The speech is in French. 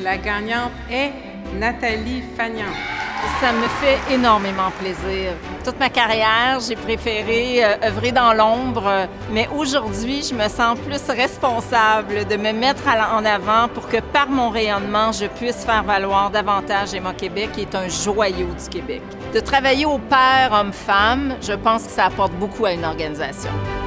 La gagnante est Nathalie Fagnan. Ça me fait énormément plaisir. Toute ma carrière, j'ai préféré œuvrer dans l'ombre, mais aujourd'hui, je me sens plus responsable de me mettre en avant pour que par mon rayonnement, je puisse faire valoir davantage Emma Québec, qui est un joyau du Québec. De travailler au pair homme-femme, je pense que ça apporte beaucoup à une organisation.